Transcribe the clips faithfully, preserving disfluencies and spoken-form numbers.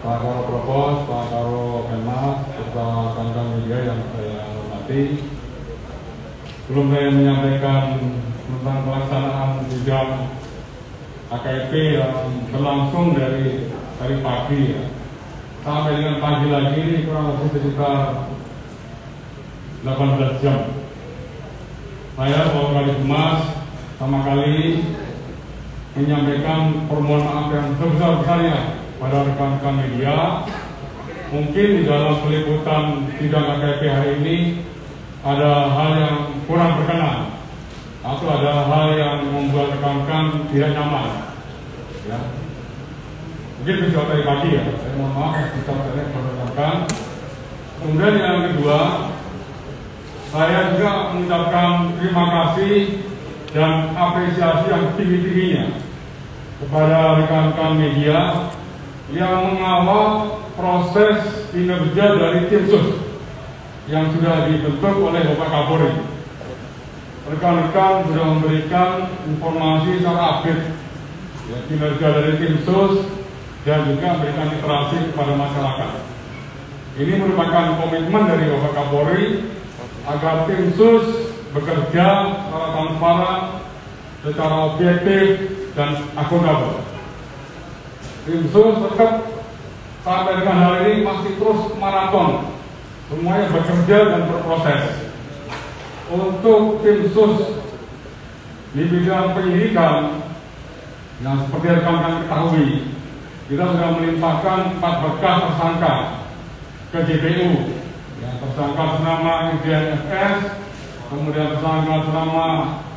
Pak Karo Propos, Pak Karo Penmas, serta rekan-rekan media yang saya hormati. Sebelum saya menyampaikan tentang pelaksanaan sidang A K I P yang berlangsung dari dari pagi ya, sampai dengan pagi lagi ini kurang lebih sekitar delapan belas jam. Saya Pak Kali Humas sama kali menyampaikan permohonan maaf yang sebesar-besarnya pada rekan-rekan media. Mungkin di dalam peliputan sidang A K I P hari ini ada hal yang kurang berkenan atau ada hal yang membuat rekan-rekan tidak nyaman. Ya. Mungkin bisa dari pagi ya, saya mohon maaf bisa saya rekan-rekan. Kemudian yang kedua, saya juga mengucapkan terima kasih dan apresiasi yang tinggi-tingginya kepada rekan-rekan media yang mengawal proses kinerja dari tim sus yang sudah dibentuk oleh Bapak Kapolri. Rekan-rekan sudah memberikan informasi secara update ya, kinerja dari tim sus dan juga memberikan literasi kepada masyarakat. Ini merupakan komitmen dari Bapak Kapolri agar tim sus bekerja secara transparan, secara objektif dan akuntabel. Tim sus tetap sampai dengan hari ini masih terus maraton, semuanya bekerja dan berproses. Untuk tim sus di bidang penyidikan, yang seperti rekan-rekan ketahui, kita sudah melimpahkan empat berkas tersangka ke J P U. Ya, tersangka bernama I D N F S, kemudian tersangka bernama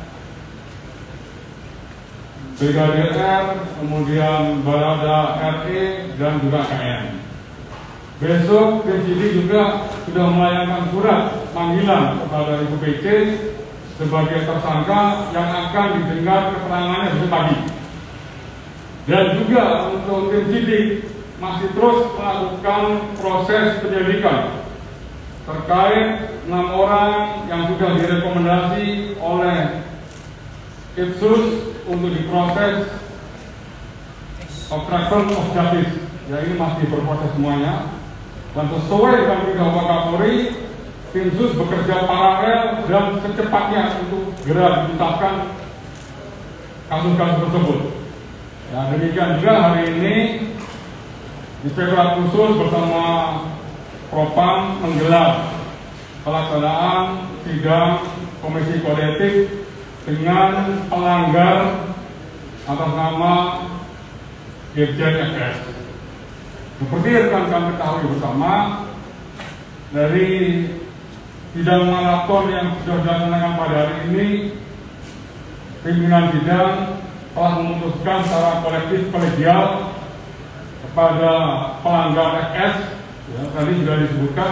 Brigadir R, kemudian Barada R E, dan juga K M. Besok tim sidik juga sudah melayangkan surat panggilan kepada Ibu P C sebagai tersangka yang akan didengar keterangannya besok pagi. Dan juga untuk tim sidik masih terus melakukan proses penyelidikan terkait enam orang yang sudah direkomendasi oleh Itsus untuk diproses obstruction of justice. Ya, ini masih berproses semuanya. Dan sesuai dengan perintah Bapak Kapolri, tim sus bekerja paralel dan secepatnya untuk segera dituntaskan kasus-kasus tersebut. Ya, demikian juga hari ini Inspektorat Khusus bersama Propam menggelar pelaksanaan sidang Komisi Kode Etik dengan pelanggar atas nama Dirjen F S. Seperti rekan-rekan ketahui bersama, dari sidang maraton yang sudah dilaksanakan pada hari ini, pimpinan sidang telah memutuskan secara kolektif kolegial kepada pelanggar F S, ya, tadi sudah disebutkan.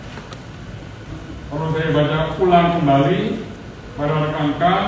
Perlu saya baca ulang kembali pada rekan-rekan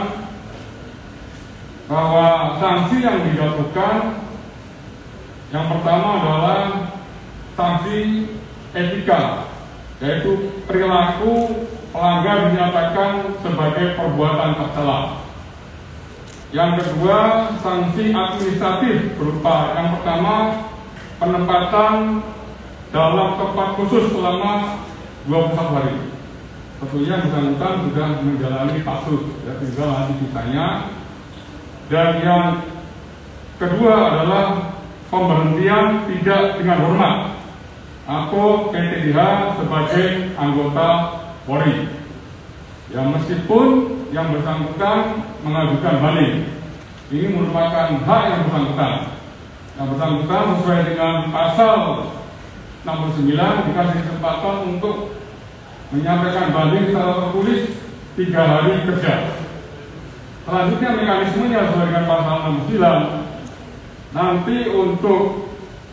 bahwa sanksi yang dijatuhkan yang pertama adalah sanksi etika, yaitu perilaku pelanggar dinyatakan sebagai perbuatan tercela. Yang kedua, sanksi administratif berupa yang pertama penempatan dalam tempat khusus selama dua puluh satu hari. Tentunya bersangkutan sudah menjalani kasus, ya, tinggal nanti sisanya. Dan yang kedua adalah pemberhentian tidak dengan hormat atau P T D H sebagai anggota Polri. Ya, meskipun yang bersangkutan mengajukan banding, ini merupakan hak yang bersangkutan. Yang bersangkutan sesuai dengan pasal enam puluh sembilan dikasih kesempatan untuk menyampaikan banding secara tertulis tiga hari kerja. Selanjutnya mekanismenya sesuai dengan pasal enam puluh sembilan. Nanti untuk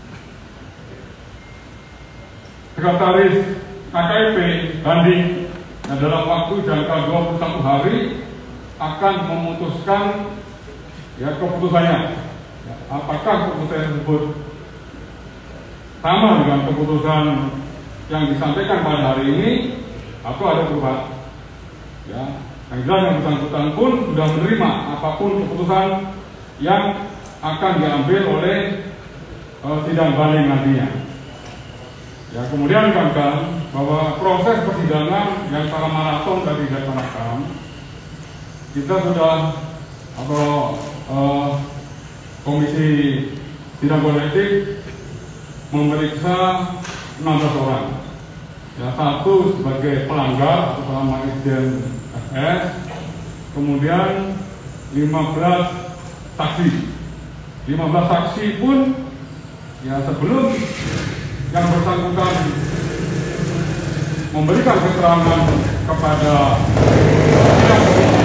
sekretaris A K I P banding dan dalam waktu jangka dua puluh satu hari akan memutuskan ya keputusannya. Ya, apakah keputusan tersebut sama dengan keputusan yang disampaikan pada hari ini atau ada perubahan? Ya, yang jelas yang bersangkutan pun sudah menerima apapun keputusan yang akan diambil oleh uh, sidang banding nantinya. Ya, kemudian rekan-rekan bahwa proses persidangan yang secara maraton tadi dilaksanakan, kita sudah atau eh, Komisi Sidang Kode Etik memeriksa enam belas orang. Ya, satu sebagai pelanggar atau selama Irjen F S, kemudian lima belas saksi. lima belas saksi pun ya sebelum yang bersangkutan memberikan keterangan kepada pihak polisi,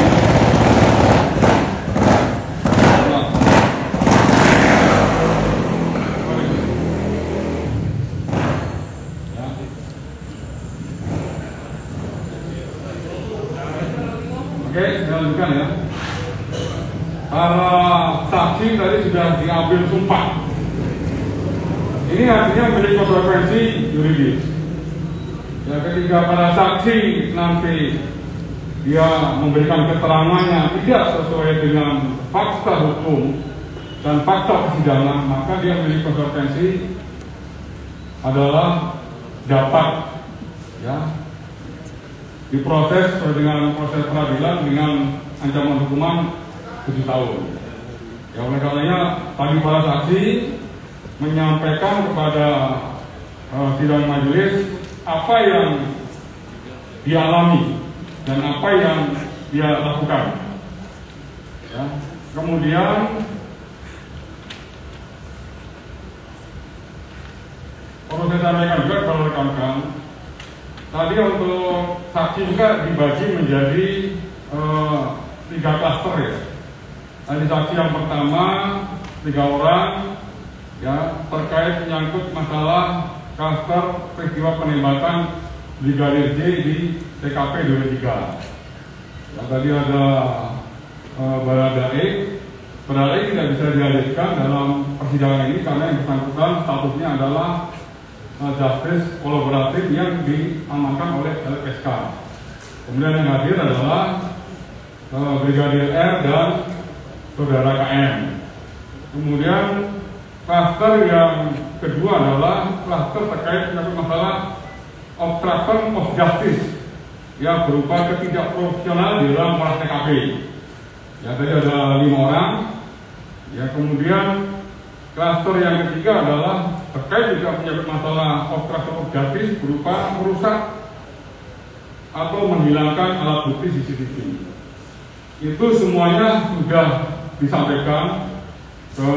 oke, saya lanjutkan ya. Para saksi tadi sudah diambil sumpah. Ini artinya memiliki konsekuensi yuridis. Ya, ketika para saksi nanti dia memberikan keterangannya tidak sesuai dengan fakta hukum dan fakta persidangan, maka dia memiliki konsekuensi adalah dapat ya diproses sesuai dengan proses peradilan dengan ancaman hukuman tujuh tahun. Ya, oleh karenanya tadi para saksi menyampaikan kepada uh, sidang majelis apa yang dialami dan apa yang dia lakukan. Ya. Kemudian perlu saya sampaikan juga kepada rekan-rekan, tadi untuk saksi juga dibagi menjadi uh, tiga klaster ya. Tadi saksi yang pertama tiga orang ya terkait menyangkut masalah klaster peristiwa penembakan Brigadir J di T K P dua tiga. Ya, tadi ada e, Baradae. Baradae tidak bisa dihadirkan dalam persidangan ini karena yang bersangkutan statusnya adalah e, justice kolaboratif yang diamankan oleh L P S K. Kemudian yang hadir adalah e, Brigadir R dan Saudara K M. Kemudian klaster yang kedua adalah klaster terkait dengan masalah obstruction of justice yang berupa ketidakprofesional di dalam olah T K P. Ya, tadi ada lima orang. Ya, kemudian klaster yang ketiga adalah terkait juga menyangkut masalah obstruction of justice berupa merusak atau menghilangkan alat bukti C C T V. Itu semuanya sudah disampaikan ke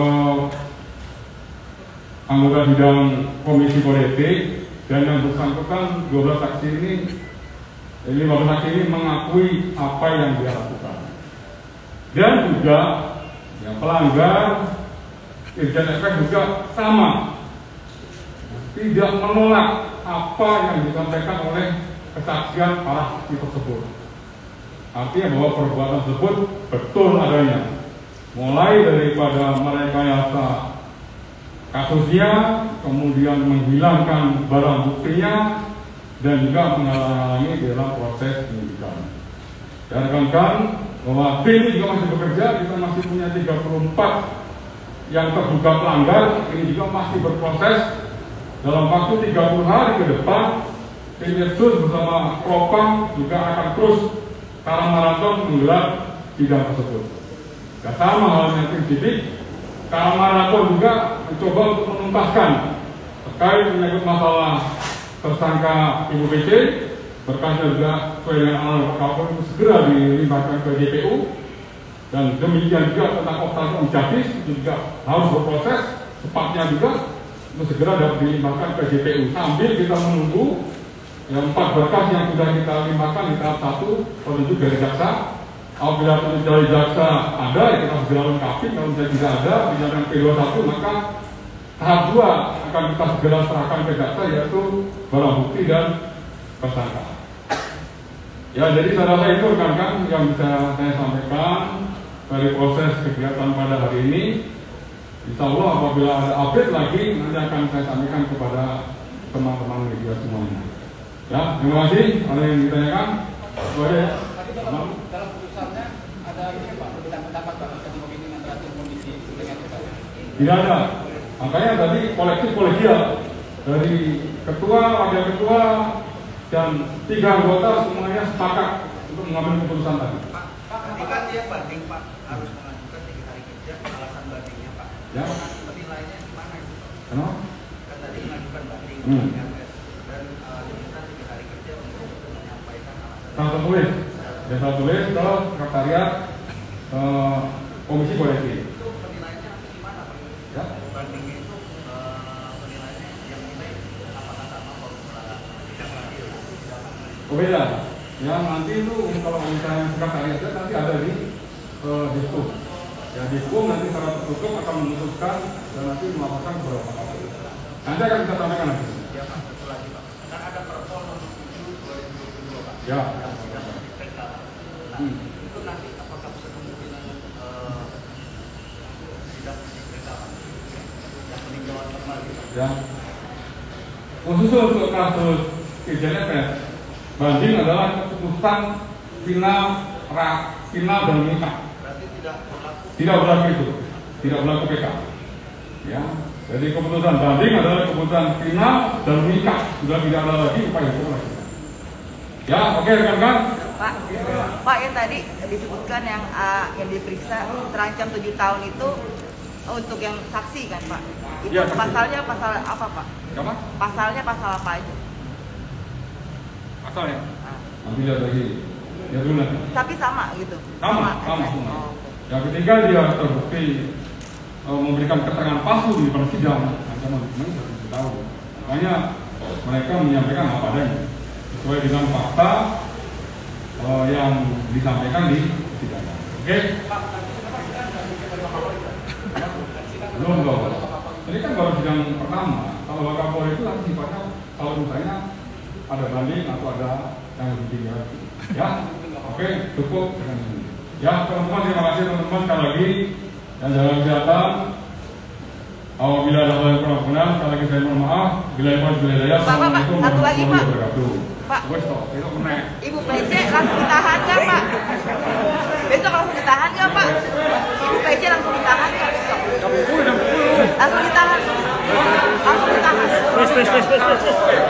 anggota sidang Komisi Kode Etik, dan yang bersangkutan dua belas saksi ini, lima belas saksi ini mengakui apa yang dia lakukan. Dan juga ya, pelanggar Irjen F S juga sama, tidak menolak apa yang disampaikan oleh kesaksian para saksi tersebut. Artinya bahwa perbuatan tersebut betul adanya, mulai daripada merekayasa kasusnya, kemudian menghilangkan barang buktinya, dan juga menghalangi dalam proses penyidikan. Dan rekan-rekan bahwa tim ini juga masih bekerja, kita masih punya tiga puluh empat yang terduga pelanggar, ini juga masih berproses. Dalam waktu tiga puluh hari ke depan, tim Yesus bersama Propam juga akan terus secara maraton menggelar sidang tersebut. Dan sama halnya tim sidik, secara maraton juga mencoba untuk menuntaskan terkait menyangkut masalah tersangka Ibu P C, berkasnya juga sesuai dengan amanat Kapolri segera dilimpahkan ke J P U, dan demikian juga tentang obstruction of justice itu juga harus berproses cepatnya juga untuk segera dapat dilimpahkan ke J P U, sambil kita menunggu yang empat berkas yang sudah kita limpahkan di tahap satu petunjuk dari jaksa. Apabila petunjuk dari jaksa ada, ya kita segera lengkapi. Kalau misalnya tidak ada, dinyatakan P dua puluh satu, maka tahap dua akan kita segera serahkan ke jaksa, yaitu barang bukti dan tersangka. Ya, jadi saya rasa itu rekan-rekan yang bisa saya sampaikan dari proses kegiatan pada hari ini. Insya Allah apabila ada update lagi, nanti akan saya sampaikan kepada teman-teman media semuanya. Ya, terima kasih. Ada yang ditanyakan? Boleh ya? Dalam putusannya ada ini Pak, perbedaan pendapat Pak, di komisi antara komisi dengan Pak? Tidak ada. Makanya tadi kolektif kolegial. dari ketua, wakil ketua, dan tiga anggota semuanya sepakat untuk mengambil keputusan tadi. Pak, Pak, ketika dia banding Pak harus mengajukan tiga hari kerja, alasan bandingnya Pak. Ya. Penilaiannya gimana itu Pak? Kenapa? Kan tadi mengajukan banding Hmm. dan uh, diminta tiga hari kerja untuk menyampaikan alasan. Salah tulis, ya salah tulis ke sekretariat eh, Komisi Kode Etik. Itu penilaiannya nanti gimana Pak? Ya. Bandingnya itu uh, penilaiannya yang nilai apakah sama formula sidang adil? Oh beda. Ya nanti itu kalau misalnya sekretariatnya nanti ada di eh, Diskum. Ya Diskum nanti secara tertutup akan memutuskan dan nanti melaporkan kepada Pak Kapolri. Nanti akan kita sampaikan nanti. Ya Pak, betul lagi Pak. Kan ada Perpol nomor tujuh dua ribu dua puluh dua Pak. Ya. Yang sidang di P K. Nah, Hmm. itu nanti apakah bisa kemungkinan uh, sidang di P K Pak? Yang peninjauan kembali Pak. Ya. Khusus untuk kasus Irjen F S, banding adalah keputusan final, ra, final dan mengikat. Berarti tidak berlaku. Tidak berlaku itu, tidak berlaku P K. Ya. Jadi keputusan banding adalah keputusan final dan mengikat. Sudah tidak ada lagi upaya hukum lagi. Ya, oke rekan-rekan. Pak, Pak yang tadi disebutkan yang uh, yang diperiksa terancam tujuh tahun itu untuk yang saksi kan Pak? Itu Ya, saksi. pasalnya pasal apa Pak? Apa? Pasalnya pasal apa aja? Asalnya. Nah, Nanti lihat lagi. Ya dulu nanti. tapi sama gitu? Sama, sama eh, semua. oh, Yang ketiga dia terbukti e, memberikan keterangan palsu di persidangan, ancaman hukuman satu tahun. Makanya mereka menyampaikan apa adanya sesuai dengan fakta e, yang disampaikan di persidangan. Oke? Belum dong. Ini kan baru sidang pertama. Kalau Pak Kapolri itu nanti sifatnya kalau misalnya ada banding atau ada yang lebih tinggi lagi. Ya, oke, cukup dengan ini. Ya, teman-teman, terima kasih teman-teman sekali lagi yang jaga kesehatan. Apabila ada hal yang kurang benar, sekali lagi saya mohon maaf. Bila yang bila daya, Pak, Pak, Pak, satu lagi, Pak. Pak. Wes toh, itu kena. Ibu P C langsung ditahan nggak Pak? Besok langsung ditahan nggak Pak? Ibu P C langsung ditahan nggak besok? Langsung ditahan. Langsung ditahan.